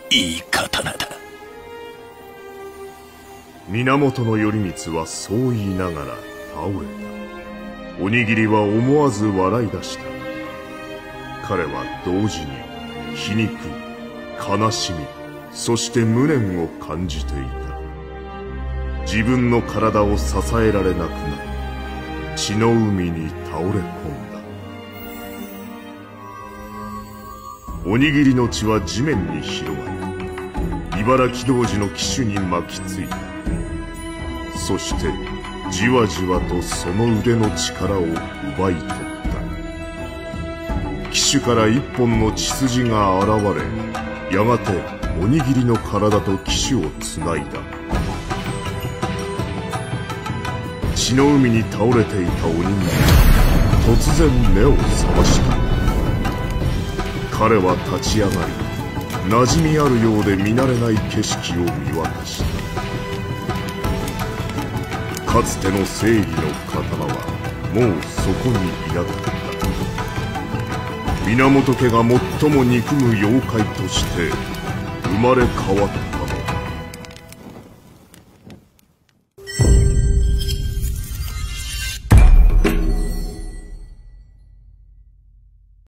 いい刀だ。 源頼光はそう言いながら倒れた。おにぎりは思わず笑い出した。彼は同時に皮肉、悲しみ、そして無念を感じていた。自分の体を支えられなくなり、血の海に倒れ込んだ。おにぎりの血は地面に広がり、茨城童子の騎手に巻きついた。そしてじわじわとその腕の力を奪い取った。騎手から一本の血筋が現れ、やがておにぎりの体と騎手をつないだ。血の海に倒れていたおにぎりは突然目を覚ました。彼は立ち上がり、馴染みあるようで見慣れない景色を見渡した。かつての正義の刀はもうそこにいなかった。源家が最も憎む妖怪として生まれ変わった。